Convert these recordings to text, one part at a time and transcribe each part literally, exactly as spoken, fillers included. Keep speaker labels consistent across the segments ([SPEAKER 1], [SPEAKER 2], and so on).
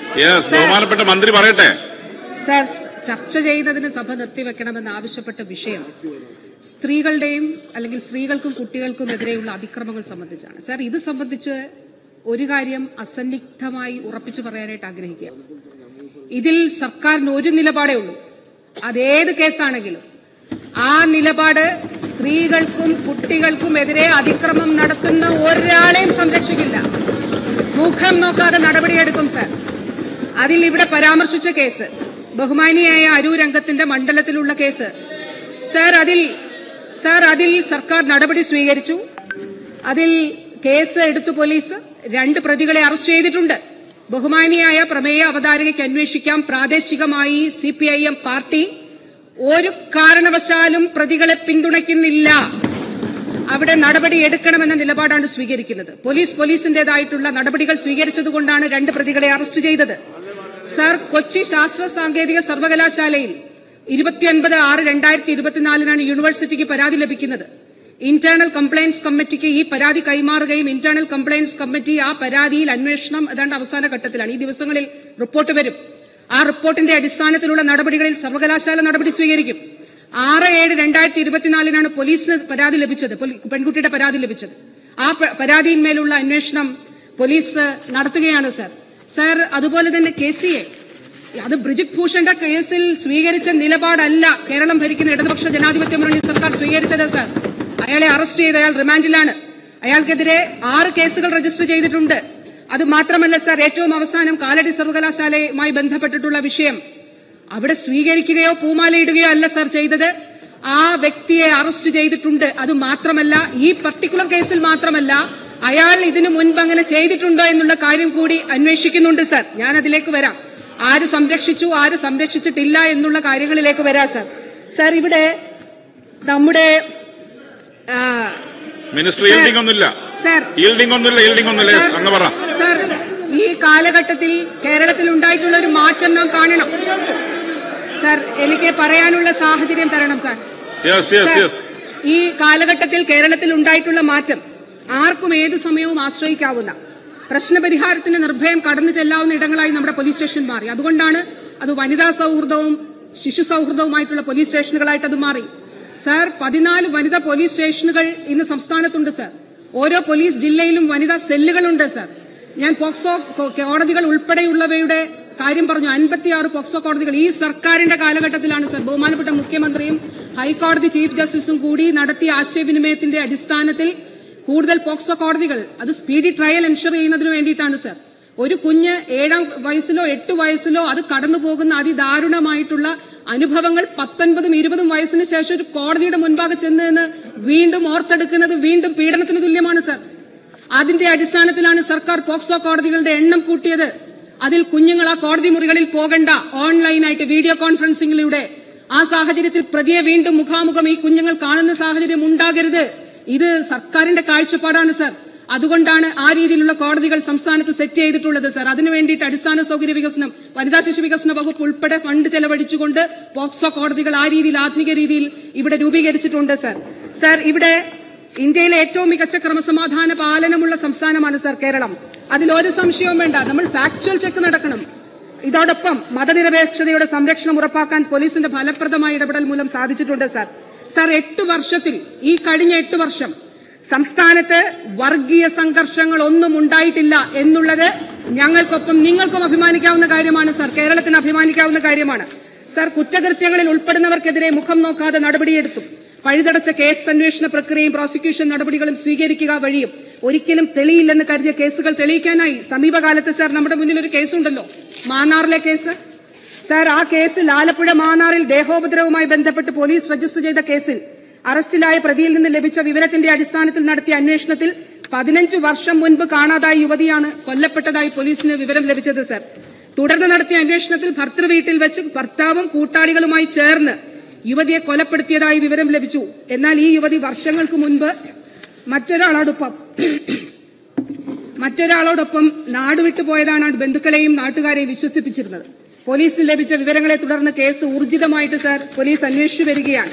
[SPEAKER 1] ബഹുമാനപ്പെട്ട മന്ത്രി പറയട്ടെ.
[SPEAKER 2] സർ, ചർച്ച ചെയ്യുന്നതിന് സഭ നിർത്തിവെക്കണമെന്ന് ആവശ്യപ്പെട്ട വിഷയം സ്ത്രീകളുടെയും അല്ലെങ്കിൽ സ്ത്രീകൾക്കും കുട്ടികൾക്കും എതിരെയുള്ള അതിക്രമങ്ങൾ സംബന്ധിച്ചാണ്. സർ, ഇത് സംബന്ധിച്ച് ഒരു കാര്യം അസന്നിഗ്ധമായി ഉറപ്പിച്ചു പറയാനായിട്ട് ആഗ്രഹിക്കുക. ഇതിൽ സർക്കാരിന് ഒരു നിലപാടേ ഉള്ളൂ. അതേത് കേസാണെങ്കിലും ആ നിലപാട് സ്ത്രീകൾക്കും കുട്ടികൾക്കും എതിരെ അതിക്രമം നടത്തുന്ന ഒരാളെയും സംരക്ഷിക്കില്ല. മുഖം നോക്കാതെ നടപടിയെടുക്കും. സർ, അതിൽ ഇവിടെ പരാമർശിച്ച കേസ് ബഹുമാനിയായ അരൂരംഗത്തിന്റെ മണ്ഡലത്തിലുള്ള കേസ് സർ, അതിൽ സർ അതിൽ സർക്കാർ നടപടി സ്വീകരിച്ചു. അതിൽ കേസ് എടുത്തു പോലീസ്. രണ്ട് പ്രതികളെ അറസ്റ്റ് ചെയ്തിട്ടുണ്ട്. ബഹുമാനിയായ പ്രമേയ അവതാരകയ്ക്ക് അന്വേഷിക്കാം. പ്രാദേശികമായി C P I M party ഒരു കാരണവശാലും പ്രതികളെ പിന്തുണയ്ക്കുന്നില്ല. അവിടെ നടപടി എടുക്കണമെന്ന നിലപാടാണ് സ്വീകരിക്കുന്നത്. പോലീസ് പോലീസിന്റേതായിട്ടുള്ള നടപടികൾ സ്വീകരിച്ചതുകൊണ്ടാണ് രണ്ട് പ്രതികളെ അറസ്റ്റ് ചെയ്തത്. സർ, കൊച്ചി ശാസ്ത്ര സാങ്കേതിക സർവകലാശാലയിൽ ഇരുപത്തിയൊൻപത് ആറ് രണ്ടായിരത്തി ഇരുപത്തിനാലിനാണ് യൂണിവേഴ്സിറ്റിക്ക് പരാതി ലഭിക്കുന്നത്. ഇന്റേണൽ കംപ്ലയിന്റ്സ് കമ്മിറ്റിക്ക് ഈ പരാതി കൈമാറുകയും ഇന്റേണൽ കംപ്ലയിന്റ്സ് കമ്മിറ്റി ആ പരാതിയിൽ അന്വേഷണം ഏതാണ്ട് അവസാന ഘട്ടത്തിലാണ്. ഈ ദിവസങ്ങളിൽ റിപ്പോർട്ട് വരും. ആ റിപ്പോർട്ടിന്റെ അടിസ്ഥാനത്തിലുള്ള നടപടികളിൽ സർവകലാശാല നടപടി സ്വീകരിക്കും. ആറ് ഏഴ് രണ്ടായിരത്തി ഇരുപത്തിനാലിനാണ് പോലീസിന് പരാതി ലഭിച്ചത്, പെൺകുട്ടിയുടെ പരാതി ലഭിച്ചത്. ആ പരാതിയിന്മേലുള്ള അന്വേഷണം പോലീസ് നടത്തുകയാണ്. സർ സർ അതുപോലെ തന്നെ കെ സി എ അത് ബ്രിജിത് ഭൂഷന്റെ കേസിൽ സ്വീകരിച്ച നിലപാടല്ല കേരളം ഭരിക്കുന്ന ഇടതുപക്ഷ ജനാധിപത്യ മുന്നണി സർക്കാർ സ്വീകരിച്ചത്. സർ, അയാളെ അറസ്റ്റ് ചെയ്ത് അയാൾ റിമാൻഡിലാണ്. അയാൾക്കെതിരെ ആറ് കേസുകൾ രജിസ്റ്റർ ചെയ്തിട്ടുണ്ട്. അത് മാത്രമല്ല സർ, ഏറ്റവും അവസാനം കാലടി സർവകലാശാലയുമായി ബന്ധപ്പെട്ടിട്ടുള്ള വിഷയം അവിടെ സ്വീകരിക്കുകയോ പൂമാലയിടുകയോ അല്ല സർ ചെയ്തത്. ആ വ്യക്തിയെ അറസ്റ്റ് ചെയ്തിട്ടുണ്ട്. അത് മാത്രമല്ല, ഈ പർട്ടിക്കുലർ കേസിൽ മാത്രമല്ല, അയാൾ ഇതിനു മുൻപ് അങ്ങനെ ചെയ്തിട്ടുണ്ടോ എന്നുള്ള കാര്യം കൂടി അന്വേഷിക്കുന്നുണ്ട്. സർ, ഞാൻ അതിലേക്ക് വരാം. ആര് സംരക്ഷിച്ചു, ആര് സംരക്ഷിച്ചിട്ടില്ല എന്നുള്ള കാര്യങ്ങളിലേക്ക് വരാം. സർ സർ ഇവിടെ നമ്മുടെ സർ ഈ കാലഘട്ടത്തിൽ കേരളത്തിൽ ഉണ്ടായിട്ടുള്ള ഒരു മാറ്റം നാം കാണണം. സർ, എനിക്ക് പറയാനുള്ള സാഹചര്യം തരണം. സർ, ഈ കാലഘട്ടത്തിൽ കേരളത്തിൽ ഉണ്ടായിട്ടുള്ള മാറ്റം ആർക്കും ഏത് സമയവും ആശ്രയിക്കാവുന്ന, പ്രശ്നപരിഹാരത്തിന് നിർഭയം കടന്നു ചെല്ലാവുന്ന ഇടങ്ങളായി നമ്മുടെ പോലീസ് സ്റ്റേഷൻ മാറി. അതുകൊണ്ടാണ് അത് വനിതാ സൌഹൃദവും ശിശു സൌഹൃദവുമായിട്ടുള്ള പോലീസ് സ്റ്റേഷനുകളായിട്ട് അത് മാറി. സർ, പതിനാല് വനിതാ പോലീസ് സ്റ്റേഷനുകൾ ഇന്ന് സംസ്ഥാനത്തുണ്ട്. സർ, ഓരോ പോലീസ് ജില്ലയിലും വനിതാ സെല്ലുകളുണ്ട്. സർ, ഞാൻ പോക്സോ കോടതികൾ ഉൾപ്പെടെയുള്ളവയുടെ കാര്യം പറഞ്ഞു. അൻപത്തിയാറ് പോക്സോ കോടതികൾ ഈ സർക്കാരിന്റെ കാലഘട്ടത്തിലാണ്. സർ, ബഹുമാനപ്പെട്ട മുഖ്യമന്ത്രിയും ഹൈക്കോടതി ചീഫ് ജസ്റ്റിസും കൂടി നടത്തിയ ആശയവിനിമയത്തിന്റെ അടിസ്ഥാനത്തിൽ കൂടുതൽ പോക്സോ കോടതികൾ, അത് സ്പീഡി ട്രയൽ എൻഷുർ ചെയ്യുന്നതിന് വേണ്ടിയിട്ടാണ്. സർ, ഒരു കുഞ്ഞ് ഏഴാം വയസ്സിലോ എട്ട് വയസ്സിലോ അത് കടന്നുപോകുന്ന അതിദാരുണമായിട്ടുള്ള അനുഭവങ്ങൾ പത്തൊൻപതും ഇരുപതും വയസ്സിന് ശേഷം ഒരു കോടതിയുടെ മുൻപാകെ ചെന്ന് നിന്ന് വീണ്ടും ഓർത്തെടുക്കുന്നത് വീണ്ടും പീഡനത്തിന് തുല്യമാണ്. സർ, അതിന്റെ അടിസ്ഥാനത്തിലാണ് സർക്കാർ പോക്സോ കോടതികളുടെ എണ്ണം കൂട്ടിയത്. അതിൽ കുഞ്ഞുങ്ങൾ ആ കോടതി മുറികളിൽ പോകണ്ട, ഓൺലൈനായിട്ട് വീഡിയോ കോൺഫറൻസിംഗിലൂടെ. ആ സാഹചര്യത്തിൽ പ്രതിയെ വീണ്ടും മുഖാമുഖം ഈ കുഞ്ഞുങ്ങൾ കാണുന്ന സാഹചര്യം ഉണ്ടാകരുത്. ഇത് സർക്കാരിന്റെ കാഴ്ചപ്പാടാണ്. സർ, അതുകൊണ്ടാണ് ആ രീതിയിലുള്ള കോടതികൾ സംസ്ഥാനത്ത് സെറ്റ് ചെയ്തിട്ടുള്ളത്. സർ, അതിനു വേണ്ടിയിട്ട് അടിസ്ഥാന സൗകര്യ വികസനം, വനിതാ ശിശു വികസന വകുപ്പ് ഉൾപ്പെടെ ഫണ്ട് ചെലവഴിച്ചുകൊണ്ട് പോക്സോ കോടതികൾ ആ രീതിയിൽ ആധുനിക രീതിയിൽ ഇവിടെ രൂപീകരിച്ചിട്ടുണ്ട്. സർ സർ ഇവിടെ ഇന്ത്യയിലെ ഏറ്റവും മികച്ച ക്രമസമാധാന പാലനമുള്ള സംസ്ഥാനമാണ് സർ കേരളം. അതിലൊരു സംശയവും വേണ്ട. നമ്മൾ ഫാക്ച്വൽ ചെക്ക് നടക്കണം. ഇതോടൊപ്പം മതനിരപേക്ഷതയുടെ സംരക്ഷണം ഉറപ്പാക്കാൻ പോലീസിന്റെ ഫലപ്രദമായ ഇടപെടൽ മൂലം സാധിച്ചിട്ടുണ്ട്. സർ സർ എട്ട് വർഷത്തിൽ, ഈ കഴിഞ്ഞ എട്ട് വർഷം സംസ്ഥാനത്ത് വർഗീയ സംഘർഷങ്ങൾ ഒന്നും ഉണ്ടായിട്ടില്ല എന്നുള്ളത് ഞങ്ങൾക്കൊപ്പം നിങ്ങൾക്കും അഭിമാനിക്കാവുന്ന കാര്യമാണ്. സർ, കേരളത്തിന് അഭിമാനിക്കാവുന്ന കാര്യമാണ്. സർ, കുറ്റകൃത്യങ്ങളിൽ ഉൾപ്പെടുന്നവർക്കെതിരെ മുഖം നോക്കാതെ നടപടിയെടുത്തു. പഴുതടച്ച കേസ് അന്വേഷണ പ്രക്രിയയും പ്രോസിക്യൂഷൻ നടപടികളും സ്വീകരിക്കുക വഴിയും ഒരിക്കലും തെളിയില്ലെന്ന് കരുതിയ കേസുകൾ തെളിയിക്കാനായി സമീപകാലത്ത് സർ നമ്മുടെ മുന്നിൽ ഒരു കേസുണ്ടല്ലോ, മാന്നാറിലെ കേസ്. സർ, ആ കേസിൽ ആലപ്പുഴ മാന്നാറിൽ ദേഹോപദ്രവവുമായി ബന്ധപ്പെട്ട് പോലീസ് രജിസ്റ്റർ ചെയ്ത കേസിൽ അറസ്റ്റിലായ പ്രതിയിൽ നിന്ന് ലഭിച്ച വിവരത്തിന്റെ അടിസ്ഥാനത്തിൽ നടത്തിയ അന്വേഷണത്തിൽ പതിനഞ്ച് വർഷം മുൻപ് കാണാതായ യുവതിയാണ് കൊല്ലപ്പെട്ടതായി പോലീസിന് വിവരം ലഭിച്ചത്. സർ, തുടർന്ന് നടത്തിയ അന്വേഷണത്തിൽ ഭർത്തൃ വീട്ടിൽ വെച്ച് ഭർത്താവും കൂട്ടാളികളുമായി ചേർന്ന് യുവതിയെ കൊലപ്പെടുത്തിയതായി വിവരം ലഭിച്ചു. എന്നാൽ ഈ യുവതി വർഷങ്ങൾക്ക് മുൻപ് മറ്റൊരാളോടൊപ്പം മറ്റൊരാളോടൊപ്പം നാടുവിട്ടു പോയതാണ് ബന്ധുക്കളെയും നാട്ടുകാരെയും വിശ്വസിപ്പിച്ചിരുന്നത്. പോലീസിന് ലഭിച്ച വിവരങ്ങളെ തുടർന്ന് കേസ് ഊർജിതമായിട്ട് സർ പോലീസ് അന്വേഷിച്ചു വരികയാണ്.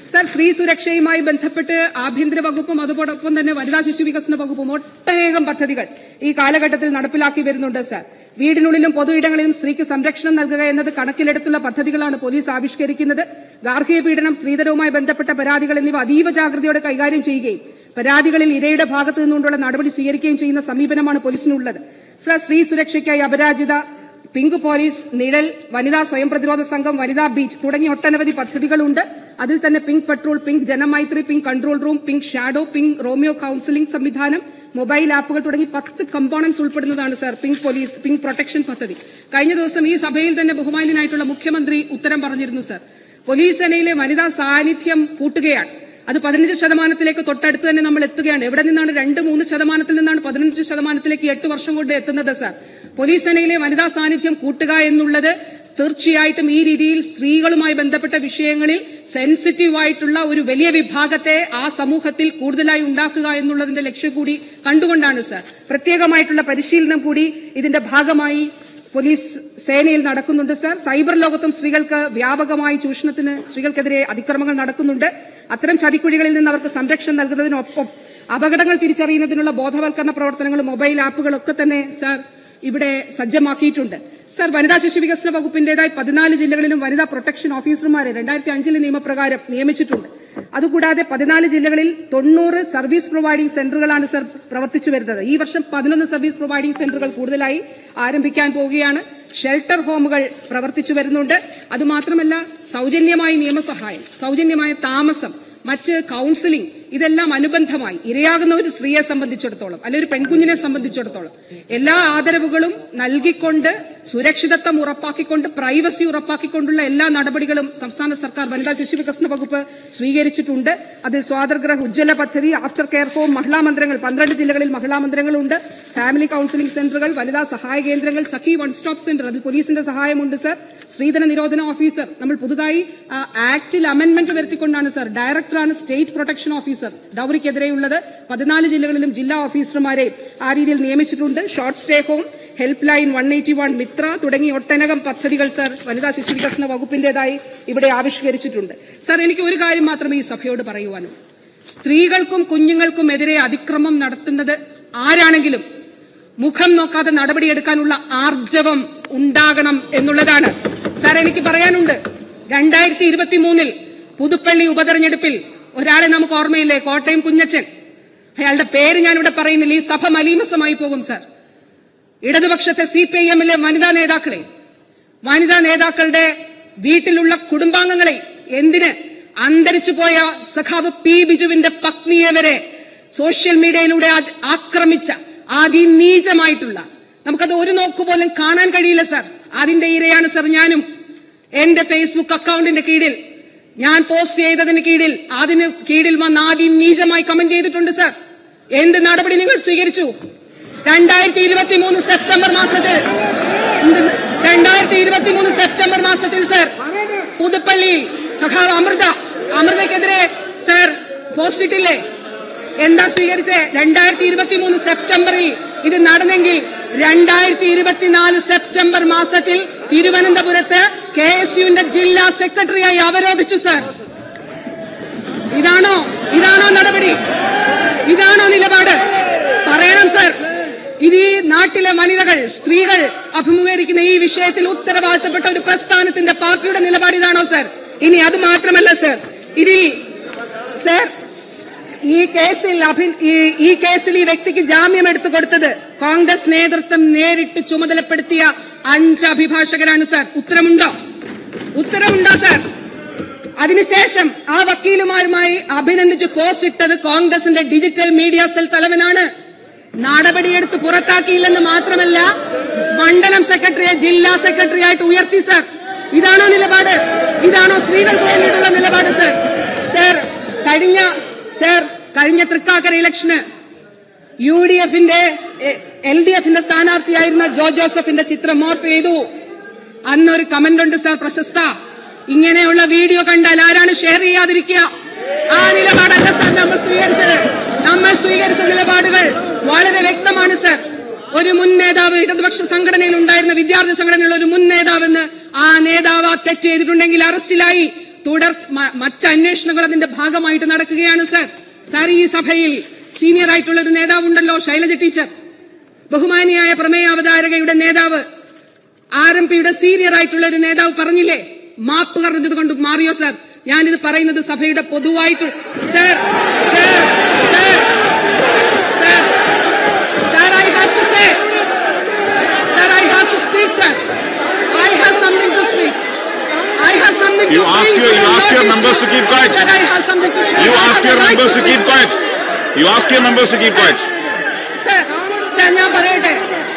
[SPEAKER 2] സർ, സ്ത്രീ സുരക്ഷയുമായി ബന്ധപ്പെട്ട് ആഭ്യന്തര വകുപ്പും അതോടൊപ്പം തന്നെ വനിതാ ശിശു വികസന വകുപ്പും ഒട്ടനേകം പദ്ധതികൾ ഈ കാലഘട്ടത്തിൽ നടപ്പിലാക്കി വരുന്നുണ്ട്. സർ, വീടിനുള്ളിലും പൊതു ഇടങ്ങളിലും സ്ത്രീക്ക് സംരക്ഷണം നൽകുക എന്നത് കണക്കിലെടുത്തുള്ള പദ്ധതികളാണ് പോലീസ് ആവിഷ്കരിക്കുന്നത്. ഗാർഹിക പീഡനം, സ്ത്രീധനവുമായി ബന്ധപ്പെട്ട പരാതികൾ എന്നിവ അതീവ ജാഗ്രതയോടെ കൈകാര്യം ചെയ്യുകയും പരാതികളിൽ ഇരയുടെ ഭാഗത്തു നിന്നുകൊണ്ടുള്ള നടപടി സ്വീകരിക്കുകയും ചെയ്യുന്ന സമീപനമാണ് പോലീസിനുള്ളത്. സർ, സ്ത്രീ സുരക്ഷയ്ക്കായി അപരാജിത, പിങ്ക് പോലീസ്, നിഴൽ, വനിതാ സ്വയം പ്രതിരോധ സംഘം, വനിതാ ബീച്ച് തുടങ്ങിയ ഒട്ടനവധി പദ്ധതികളുണ്ട്. അതിൽ തന്നെ pink patrol, pink Janamaithri, pink control room, pink shadow, pink Romeo counselling സംവിധാനം, മൊബൈൽ ആപ്പുകൾ തുടങ്ങി പത്ത് കമ്പോണന്റ്സ് ഉൾപ്പെടുന്നതാണ് sir pink police, pink protection പദ്ധതി. കഴിഞ്ഞ ദിവസം ഈ സഭയിൽ തന്നെ ബഹുമാന്യനായിട്ടുള്ള മുഖ്യമന്ത്രി ഉത്തരം പറഞ്ഞിരുന്നു. സർ, പോലീസ് സേനയിലെ വനിതാ സാന്നിധ്യം കൂട്ടുകയാണ്. അത് പതിനഞ്ച് ശതമാനത്തിലേക്ക് തൊട്ടടുത്ത് തന്നെ നമ്മൾ എത്തുകയാണ്. എവിടെ നിന്നാണ് രണ്ട് മൂന്ന് ശതമാനത്തിൽ നിന്നാണ് പതിനഞ്ച് ശതമാനത്തിലേക്ക് എട്ട് വർഷം കൊണ്ട് എത്തുന്നത്. സർ, പോലീസ് സേനയിലെ വനിതാ സാന്നിധ്യം കൂട്ടുക എന്നുള്ളത് തീർച്ചയായിട്ടും ഈ രീതിയിൽ സ്ത്രീകളുമായി ബന്ധപ്പെട്ട വിഷയങ്ങളിൽ സെൻസിറ്റീവായിട്ടുള്ള ഒരു വലിയ വിഭാഗത്തെ ആ സമൂഹത്തിൽ കൂടുതലായി ഉണ്ടാക്കുക എന്നുള്ളതിന്റെ ലക്ഷ്യം കൂടി കണ്ടുകൊണ്ടാണ്. സർ, പ്രത്യേകമായിട്ടുള്ള പരിശീലനം കൂടി ഇതിന്റെ ഭാഗമായി പോലീസ് സേനയിൽ നടക്കുന്നുണ്ട്. സർ, സൈബർ ലോകത്തും സ്ത്രീകൾക്ക് വ്യാപകമായി ചൂഷണത്തിന് സ്ത്രീകൾക്കെതിരെ അതിക്രമങ്ങൾ നടക്കുന്നുണ്ട്. അത്തരം ചതിക്കുഴികളിൽ നിന്ന് അവർക്ക് സംരക്ഷണം നൽകുന്നതിനൊപ്പം അപകടങ്ങൾ തിരിച്ചറിയുന്നതിനുള്ള ബോധവൽക്കരണ പ്രവർത്തനങ്ങളും മൊബൈൽ ആപ്പുകളൊക്കെ തന്നെ സർ ഇവിടെ സജ്ജമാക്കിയിട്ടുണ്ട്. സർ, വനിതാ ശിശു വികസന വകുപ്പിന്റേതായി പതിനാല് ജില്ലകളിലും വനിതാ പ്രൊട്ടക്ഷൻ ഓഫീസർമാരെ രണ്ടായിരത്തി അഞ്ചിലെ നിയമപ്രകാരം നിയമിച്ചിട്ടുണ്ട്. അതുകൂടാതെ പതിനാല് ജില്ലകളിൽ തൊണ്ണൂറ് സർവീസ് പ്രൊവൈഡിംഗ് സെന്ററുകളാണ് സർ പ്രവർത്തിച്ചു വരുന്നത്. ഈ വർഷം പതിനൊന്ന് സർവീസ് പ്രൊവൈഡിംഗ് സെന്ററുകൾ കൂടുതലായി ആരംഭിക്കാൻ പോവുകയാണ്. ഷെൽട്ടർ ഹോമുകൾ പ്രവർത്തിച്ചു വരുന്നുണ്ട്. അതുമാത്രമല്ല, സൌജന്യമായ നിയമസഹായം, സൌജന്യമായ താമസം, മറ്റ് കൌൺസിലിംഗ് ഇതെല്ലാം അനുബന്ധമായി ഇരയാകുന്ന ഒരു സ്ത്രീയെ സംബന്ധിച്ചിടത്തോളം അല്ലെ ഒരു പെൺകുഞ്ഞിനെ സംബന്ധിച്ചിടത്തോളം എല്ലാ ആദരവുകളും നൽകിക്കൊണ്ട് സുരക്ഷിതത്വം ഉറപ്പാക്കിക്കൊണ്ട് പ്രൈവസി ഉറപ്പാക്കിക്കൊണ്ടുള്ള എല്ലാ നടപടികളും സംസ്ഥാന സർക്കാർ വനിതാ ശിശു വികസന വകുപ്പ് സ്വീകരിച്ചിട്ടുണ്ട്. അതിൽ സ്വാതന്ത്ര്യ ഉജ്ജ്വല പദ്ധതി, ആഫ്റ്റർ കെയർ ഹോം, മഹിളാ മന്ദിരങ്ങൾ, പന്ത്രണ്ട് ജില്ലകളിൽ മഹിളാ മന്ദിരങ്ങളുണ്ട്, ഫാമിലി കൌൺസിലിംഗ് സെന്ററുകൾ, വനിതാ സഹായ കേന്ദ്രങ്ങൾ, സഖി വൺ സ്റ്റോപ്പ് സെന്റർ, അതിൽ പോലീസിന്റെ സഹായമുണ്ട്. സർ, സ്ത്രീധന നിരോധന ഓഫീസർ നമ്മൾ പുതുതായി ആക്ടിൽ അമെന്റ്മെന്റ് വരുത്തിക്കൊണ്ടാണ് സർ ഡയറക്ടറാണ് സ്റ്റേറ്റ് പ്രൊട്ടക്ഷൻ ഓഫീസർ ഡൌറിക്കെതിരെയുള്ളത്. പതിനാല് ജില്ലകളിലും ജില്ലാ ഓഫീസർമാരെ ആ രീതിയിൽ നിയമിച്ചിട്ടുണ്ട്. Short stay home, help line one eighty one, Mitra തുടങ്ങി ഒട്ടനകം പദ്ധതികൾ സർ വനിതാ ശിശു വികസന വകുപ്പിന്റേതായി ഇവിടെ ആവിഷ്കരിച്ചിട്ടുണ്ട്. സർ, എനിക്ക് ഒരു കാര്യം മാത്രമേ ഈ സഭയോട് പറയുവാനുള്ളൂ. സ്ത്രീകൾക്കും കുഞ്ഞുങ്ങൾക്കും എതിരെ അതിക്രമം നടത്തുന്നത് ആരാണെങ്കിലും മുഖം നോക്കാതെ നടപടിയെടുക്കാനുള്ള ആർജവം ഉണ്ടാകണം എന്നുള്ളതാണ്. സർ, എനിക്ക് പറയാനുണ്ട്. രണ്ടായിരത്തി ഇരുപത്തി മൂന്നിൽ പുതുപ്പള്ളി ഉപതെരഞ്ഞെടുപ്പിൽ ഒരാളെ നമുക്ക് ഓർമ്മയില്ലേ? കോട്ടയം കുഞ്ഞച്ചൻ. അയാളുടെ പേര് ഞാനിവിടെ പറയുന്നില്ല, ഈ സഭ മലീമസമായി പോകും. സർ, ഇടതുപക്ഷത്തെ സി പി ഐ എമ്മിലെ വനിതാ നേതാക്കളെ, വനിതാ നേതാക്കളുടെ വീട്ടിലുള്ള കുടുംബാംഗങ്ങളെ, എന്തിന് അന്തരിച്ചു പോയ സഖാവ് പി ബിജുവിന്റെ പത്നിയെ വരെ സോഷ്യൽ മീഡിയയിലൂടെ ആക്രമിച്ച അതിനീചമായിട്ടുള്ള, നമുക്കത് ഒരു നോക്കുപോലും കാണാൻ കഴിയില്ല. സർ, അതിന്റെ ഇരയാണ് സർ ഞാനും. എന്റെ ഫേസ്ബുക്ക് അക്കൌണ്ടിന്റെ കീഴിൽ ഞാൻ പോസ്റ്റ് ചെയ്തതിന് കീഴിൽ അതിന് കീഴിൽ വന്ന് അതിനീചമായി കമന്റ് ചെയ്തിട്ടുണ്ട്. സർ, എന്ത് നടപടി നിങ്ങൾ സ്വീകരിച്ചു? രണ്ടായിരത്തി ഇരുപത്തി മൂന്ന് സെപ്റ്റംബർ മാസത്തിൽ രണ്ടായിരത്തി ഇരുപത്തി മൂന്ന് സെപ്റ്റംബർ മാസത്തിൽ സർ പുതുപ്പള്ളിയിൽ സഖാവ് അമൃത അമൃതയ്ക്കെതിരെ സർ പോസ്റ്റ് ഇട്ടില്ലേ? എന്താ സ്വീകരിച്ചേ? രണ്ടായിരത്തി ഇരുപത്തി മൂന്ന് സെപ്റ്റംബറിൽ ഇത് നടന്നെങ്കിൽ രണ്ടായിരത്തി ഇരുപത്തിനാല് സെപ്റ്റംബർ മാസത്തിൽ തിരുവനന്തപുരത്ത് കെ എസ് യുവിന്റെ ജില്ലാ സെക്രട്ടറിയായി അവരോധിച്ചു. സർ, ഇതാണോ ഇതാണോ നടപടി? ഇതാണോ നിലപാട്? പറയണം സർ. ഇത് ഈ നാട്ടിലെ വനിതകൾ, സ്ത്രീകൾ അഭിമുഖീകരിക്കുന്ന ഈ വിഷയത്തിൽ ഉത്തരവാദിത്തപ്പെട്ട ഒരു പ്രസ്ഥാനത്തിന്റെ പാർട്ടിയുടെ നിലപാട് ഇതാണോ സർ? ഇനി അത് മാത്രമല്ല സർ, ഇതിൽ സർ ഈ കേസിൽ ഈ കേസിൽ ഈ വ്യക്തിക്ക് ജാമ്യം എടുത്തു കൊടുത്തത് കോൺഗ്രസ് നേതൃത്വം നേരിട്ട് ചുമതലപ്പെടുത്തിയ അഞ്ച് അഭിഭാഷകരാണ് സർ. ഉത്തരമുണ്ടോ? ഉത്തരവുണ്ടോ സർ? അതിനുശേഷം ആ വക്കീലുമാരുമായി അഭിനന്ദിച്ച് പോസ്റ്റ് ഇട്ടത് കോൺഗ്രസിന്റെ ഡിജിറ്റൽ മീഡിയ സെൽ തലവനാണ്. നടപടിയെടുത്ത് പുറത്താക്കിയില്ലെന്ന് മാത്രമല്ല, മണ്ഡലം സെക്രട്ടറിയെ ജില്ലാ സെക്രട്ടറി ആയിട്ട് ഉയർത്തി. സർ, ഇതാണോ നിലപാട്? ഇതാണോ സ്ത്രീകൾക്ക് വേണ്ടിയിട്ടുള്ള നിലപാട്? സർ സർ കഴിഞ്ഞ സർ കഴിഞ്ഞ തൃക്കാക്കര ഇലക്ഷന് യു ഡി എഫിന്റെ എൽ ഡി എഫിന്റെ സ്ഥാനാർത്ഥിയായിരുന്ന ജോ ജോസഫിന്റെ ചിത്രം മോർഫ് ചെയ്തു. അന്നൊരു കമന്റ് ഉണ്ട് സർ, പ്രശസ്ത. ഇങ്ങനെയുള്ള വീഡിയോ കണ്ടാൽ ആരാണ് ഷെയർ ചെയ്യാതിരിക്കുക? ആ നിലപാടല്ല സർ നമ്മൾ സ്വീകരിച്ചത്. നമ്മൾ സ്വീകരിച്ച നിലപാടുകൾ വളരെ വ്യക്തമാണ് സർ. ഒരു മുൻ നേതാവ് ഇടതുപക്ഷ സംഘടനയിൽ ഉണ്ടായിരുന്ന വിദ്യാർത്ഥി സംഘടനയുള്ള ഒരു മുൻ നേതാവെന്ന് ആ നേതാവ് തെറ്റ് ചെയ്തിട്ടുണ്ടെങ്കിൽ അറസ്റ്റിലായി തുടർ മറ്റ് അന്വേഷണങ്ങൾ അതിന്റെ ഭാഗമായിട്ട് നടക്കുകയാണ് സർ. സാർ, ഈ സഭയിൽ സീനിയർ ആയിട്ടുള്ള ഒരു നേതാവുണ്ടല്ലോ, ശൈലജ ടീച്ചർ, ബഹുമാനിയായ പ്രമേയ അവതാരകയുടെ നേതാവ്, ആർ എം പിയുടെ സീനിയർ ആയിട്ടുള്ള ഒരു നേതാവ് പറഞ്ഞില്ലേ, മാപ്പ് പറഞ്ഞത് കൊണ്ട് മാറിയോ സർ? ഞാനിത് പറയുന്നത് സഭയുടെ പൊതുവായിട്ട് sir sir sir sir sir I have to say sir I have to speak sir I have something to speak I have something
[SPEAKER 1] you
[SPEAKER 2] to
[SPEAKER 1] ask your, you ask your members to keep quiet.
[SPEAKER 2] Sir, I have something to speak.
[SPEAKER 1] You ask your members to keep quiet. You ask your members to keep quiet.
[SPEAKER 2] Sir, sir, ഞാൻ പറയട്ടെ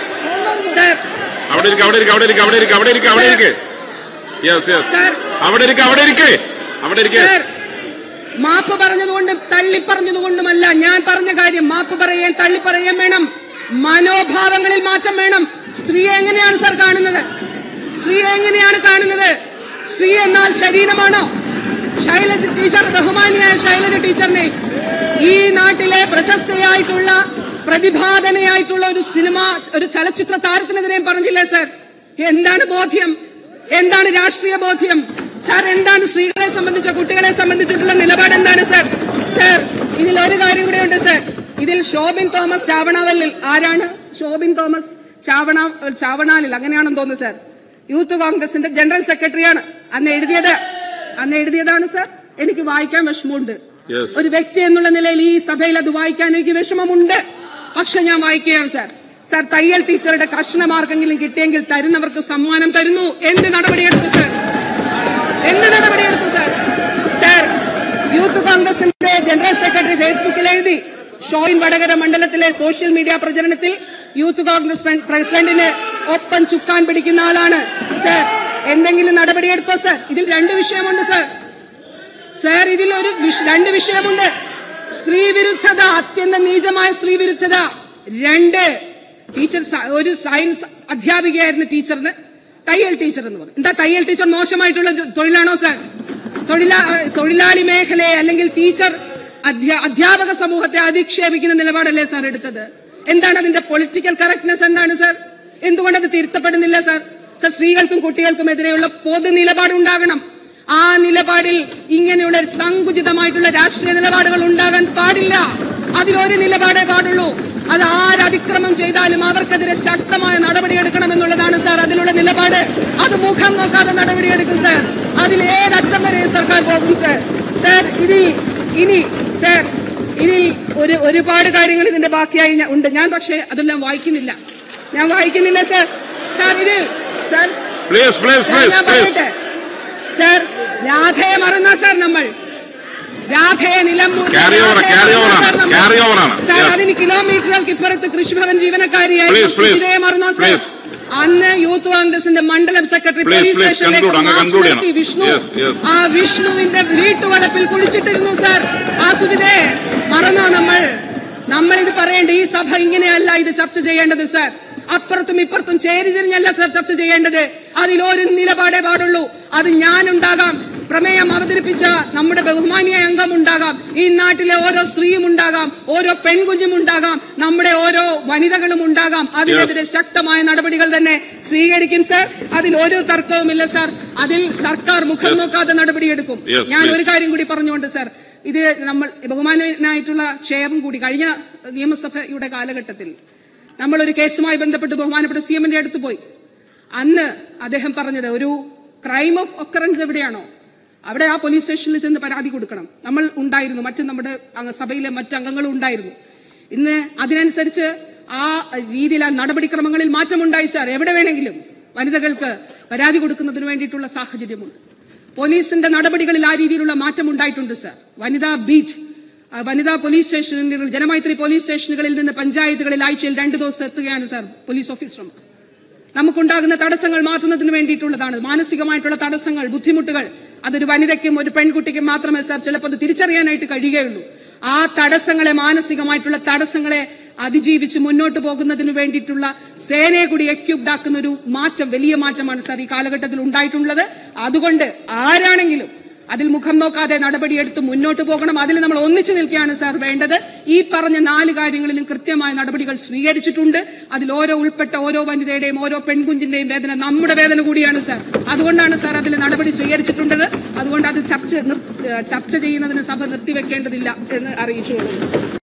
[SPEAKER 2] sir.
[SPEAKER 1] അവിടെ ഇരിക്ക്, അവിടെ ഇരിക്ക്, അവിടെ ഇരിക്ക്, അവിടെ ഇരിക്ക്, അവിടെ ഇരിക്ക്, അവിടെ ഇരിക്ക്. Yes, yes.
[SPEAKER 2] സർ,
[SPEAKER 1] അവിടെ ഇരിക്ക്, അവിടെ ഇരിക്ക്, അവിടെ ഇരിക്ക്.
[SPEAKER 2] സർ, മാപ്പ് പറഞ്ഞതുകൊണ്ടും തള്ളി പറഞ്ഞതുകൊണ്ടുമല്ല ഞാൻ പറഞ്ഞ കാര്യം. മാപ്പ് പറയാൻ തള്ളി പറയാൻ വേണം, മനോഭാവങ്ങളിൽ മാറ്റം വേണം. സ്ത്രീയെ എങ്ങനെയാണ് സർ കാണുന്നത്? സ്ത്രീയെ എങ്ങനെയാണ് കാണുന്നത്? സ്ത്രീ എന്നാൽ ശരീരമാണോ? ശൈലജ ടീച്ചർ, ബഹുമാനിയായ ശൈലജ ടീച്ചറിനെ ഈ നാട്ടിലെ പ്രശസ്തയായിട്ടുള്ള പ്രതിഭാധനയായിട്ടുള്ള ഒരു സിനിമ, ഒരു ചലച്ചിത്ര താരത്തിനെതിരെ പറഞ്ഞില്ലേ സർ? എന്താണ് ബോധ്യം? എന്താണ് രാഷ്ട്രീയ ബോധ്യം സാർ? എന്താണ് സ്ത്രീകളെ സംബന്ധിച്ച, കുട്ടികളെ സംബന്ധിച്ചിട്ടുള്ള നിലപാട് എന്താണ് സർ? സർ, ഇതിൽ ഒരു കാര്യം കൂടെ ഉണ്ട് സർ. ഇതിൽ ഷോബിൻ തോമസ് ചാവണാവലിൽ, ആരാണ് ഷോബിൻ തോമസ്? ചാവണ ചാവണാലിൽ അങ്ങനെയാണെന്ന് തോന്നുന്നു സർ. യൂത്ത് കോൺഗ്രസിന്റെ ജനറൽ സെക്രട്ടറിയാണ്. അന്ന് എഴുതിയത് അന്ന് എഴുതിയതാണ് സർ. എനിക്ക് വായിക്കാൻ വിഷമമുണ്ട്. ഒരു വ്യക്തി എന്നുള്ള നിലയിൽ ഈ സഭയിൽ അത് വായിക്കാൻ എനിക്ക് വിഷമമുണ്ട്. പക്ഷെ ഞാൻ വായിക്കുകയാണ് സർ. സർ, തയ്യൽ ടീച്ചറുടെ കർശനമാർക്കെങ്കിലും കിട്ടിയെങ്കിൽ തരുന്നവർക്ക് സമ്മാനം തരുന്നു. എന്ത് നടപടിയെടുത്തു സർ? എന്ത് നടപടിയെടുത്തു സർ? സർ, യൂത്ത് കോൺഗ്രസിന്റെ ജനറൽ സെക്രട്ടറി ഫേസ്ബുക്കിൽ എഴുതി, ഷോയിൻ വടകര മണ്ഡലത്തിലെ സോഷ്യൽ മീഡിയ പ്രചരണത്തിൽ യൂത്ത് കോൺഗ്രസ് പ്രസിഡന്റിന് ഒപ്പം ചുക്കാൻ പിടിക്കുന്ന ആളാണ് സർ. എന്തെങ്കിലും നടപടിയെടുത്തോ സർ? ഇതിൽ രണ്ട് വിഷയമുണ്ട് സർ. സർ, ഇതിൽ ഒരു രണ്ട് വിഷയമുണ്ട്. സ്ത്രീ വിരുദ്ധത, അത്യന്തം നീചമായ സ്ത്രീ വിരുദ്ധത. രണ്ട്, ടീച്ചർ ഒരു സയൻസ് അധ്യാപികയായിരുന്ന ടീച്ചറിന് തയ്യൽ ടീച്ചർ എന്ന് പറയും. എന്താ തയ്യൽ ടീച്ചർ മോശമായിട്ടുള്ള തൊഴിലാണോ സർ? തൊഴിലാ തൊഴിലാളി മേഖലയെ അല്ലെങ്കിൽ ടീച്ചർ അധ്യാപക സമൂഹത്തെ അധിക്ഷേപിക്കുന്ന നിലപാടല്ലേ സാർ എടുത്തത്? എന്താണ് അതിന്റെ പൊളിറ്റിക്കൽ കറക്റ്റ്നെസ്? എന്താണ് സർ? എന്തുകൊണ്ട് അത് തിരുത്തപ്പെടുന്നില്ല സർ? സർ, സ്ത്രീകൾക്കും കുട്ടികൾക്കും എതിരെയുള്ള പൊതു നിലപാടുണ്ടാകണം. ആ നിലപാടിൽ ഇങ്ങനെയുള്ള സങ്കുചിതമായിട്ടുള്ള രാഷ്ട്രീയ നിലപാടുകൾ ഉണ്ടാകാൻ പാടില്ല. അതിലൊരു നിലപാടേ പാടുള്ളൂ. അത് ആരതിക്രമം ചെയ്താലും അവർക്കെതിരെ ശക്തമായ നടപടിയെടുക്കണമെന്നുള്ളതാണ് സാർ അതിലുള്ള നിലപാട്. അത് മുഖം നോക്കാതെ നടപടിയെടുക്കും സാർ. അതിൽ ഏതറ്റം വരെ സർക്കാർ പോകും സാർ. സാർ, ഇതിൽ ഇനി സാർ ഇതിൽ ഒരു ഒരുപാട് കാര്യങ്ങൾ ഇതിന്റെ ബാക്കിയായി ഉണ്ട്. ഞാൻ പക്ഷേ അതെല്ലാം വായിക്കുന്നില്ല. ഞാൻ വായിക്കുന്നില്ല സാർ. സാർ, ഇതിൽ സാർ ഞാൻ പറയട്ടെ സാർ, രാധയെ മറന്ന സാർ നമ്മൾ രാധയെ നിലമ്പൂർ സാർ, അതിന് കിലോമീറ്ററുകൾക്ക് ഇപ്പുറത്ത് കൃഷിഭവൻ ജീവനക്കാരിയായി ഇതേ മറന്ന സാർ. അന്ന് യൂത്ത് കോൺഗ്രസിന്റെ മണ്ഡലം സെക്രട്ടറി പോലീസ് സ്റ്റേഷനിലേക്ക് വിഷ്ണു, ആ വിഷ്ണുവിന്റെ വീട്ടുവളപ്പിൽ കുളിച്ചിട്ടിരുന്നു സാർ. ആ സുജിതേ മറന്നോ നമ്മൾ? നമ്മൾ ഇത് പറയേണ്ട, ഈ സഭ ഇങ്ങനെയല്ല ഇത് ചർച്ച ചെയ്യേണ്ടത് സാർ. അപ്പുറത്തും ഇപ്പുറത്തും ചേരി തിരിഞ്ഞല്ല സാർ ചർച്ച ചെയ്യേണ്ടത്. അതിലൊരു നിലപാടേ പാടുള്ളൂ. അത് ഞാനുണ്ടാകാം, പ്രമേയം അവതരിപ്പിച്ച നമ്മുടെ ബഹുമാനിയായ അംഗം ഉണ്ടാകാം, ഈ നാട്ടിലെ ഓരോ സ്ത്രീയും ഉണ്ടാകാം, ഓരോ പെൺകുഞ്ഞും ഉണ്ടാകാം, നമ്മുടെ ഓരോ വനിതകളും ഉണ്ടാകാം. അതിനെതിരെ ശക്തമായ നടപടികൾ തന്നെ സ്വീകരിക്കും സാർ. അതിൽ ഒരു തർക്കവുമില്ല സാർ. അതിൽ സർക്കാർ മുഖം നോക്കാതെ നടപടിയെടുക്കും. ഞാൻ ഒരു കാര്യം കൂടി പറഞ്ഞുകൊണ്ട് സാർ, ഇത് നമ്മൾ ബഹുമാനായിട്ടുള്ള ചെയറും കൂടി കഴിഞ്ഞ നിയമസഭയുടെ കാലഘട്ടത്തിൽ നമ്മൾ ഒരു കേസുമായി ബന്ധപ്പെട്ട് ബഹുമാനപ്പെട്ട സി എമ്മിന്റെ അടുത്ത് പോയി. അന്ന് അദ്ദേഹം പറഞ്ഞത്, ഒരു ക്രൈം ഓഫ് ഒക്കറൻസ് എവിടെയാണോ അവിടെ ആ പോലീസ് സ്റ്റേഷനിൽ ചെന്ന് പരാതി കൊടുക്കണം. നമ്മൾ ഉണ്ടായിരുന്നു, മറ്റ് നമ്മുടെ സഭയിലെ മറ്റംഗങ്ങളും ഉണ്ടായിരുന്നു. ഇന്ന് അതിനനുസരിച്ച് ആ രീതിയിൽ ആ നടപടിക്രമങ്ങളിൽ മാറ്റമുണ്ടായി സാർ. എവിടെ വേണമെങ്കിലും വനിതകൾക്ക് പരാതി കൊടുക്കുന്നതിന് വേണ്ടിയിട്ടുള്ള സാഹചര്യമുണ്ട്. പോലീസിന്റെ നടപടികളിൽ ആ രീതിയിലുള്ള മാറ്റം ഉണ്ടായിട്ടുണ്ട് സാർ. വനിതാ ബീറ്റ്, വനിതാ പോലീസ് സ്റ്റേഷനുകൾ, ജനമൈത്രി പോലീസ് സ്റ്റേഷനുകളിൽ നിന്ന് പഞ്ചായത്തുകളിൽ ആഴ്ചയിൽ രണ്ടു ദിവസം എത്തുകയാണ് സാർ പോലീസ് ഓഫീസർമാർ. നമുക്കുണ്ടാകുന്ന തടസ്സങ്ങൾ മാറ്റുന്നതിന് വേണ്ടിയിട്ടുള്ളതാണ്. മാനസികമായിട്ടുള്ള തടസ്സങ്ങൾ, ബുദ്ധിമുട്ടുകൾ, അതൊരു വനിതയ്ക്കും ഒരു പെൺകുട്ടിക്കും മാത്രമേ സാർ ചിലപ്പോൾ അത് തിരിച്ചറിയാനായിട്ട് കഴിയുകയുള്ളൂ. ആ തടസ്സങ്ങളെ, മാനസികമായിട്ടുള്ള തടസ്സങ്ങളെ അതിജീവിച്ച് മുന്നോട്ട് പോകുന്നതിന് വേണ്ടിയിട്ടുള്ള സേനയെ കൂടി എക്യൂപ്ഡ് ആക്കുന്ന ഒരു മാറ്റം, വലിയ മാറ്റമാണ് സാർ ഈ കാലഘട്ടത്തിൽ ഉണ്ടായിട്ടുള്ളത്. അതുകൊണ്ട് ആരാണെങ്കിലും അതിൽ മുഖം നോക്കാതെ നടപടിയെടുത്ത് മുന്നോട്ട് പോകണം. അതിൽ നമ്മൾ ഒന്നിച്ചു നിൽക്കുകയാണ് സാർ വേണ്ടത്. ഈ പറഞ്ഞ നാല് കാര്യങ്ങളിലും കൃത്യമായ നടപടികൾ സ്വീകരിച്ചിട്ടുണ്ട്. അതിൽ ഓരോ ഉൾപ്പെട്ട ഓരോ വനിതയുടെയും ഓരോ പെൺകുഞ്ഞിന്റെയും വേദന നമ്മുടെ വേദന കൂടിയാണ് സാർ. അതുകൊണ്ടാണ് സാർ അതിൽ നടപടി സ്വീകരിച്ചിട്ടുള്ളത്. അതുകൊണ്ട് അത് ചർച്ച ചർച്ച ചെയ്യുന്നതിന് സഭ നിർത്തിവെക്കേണ്ടതില്ല എന്ന് അറിയിച്ചുകൊള്ളുന്നു സാർ.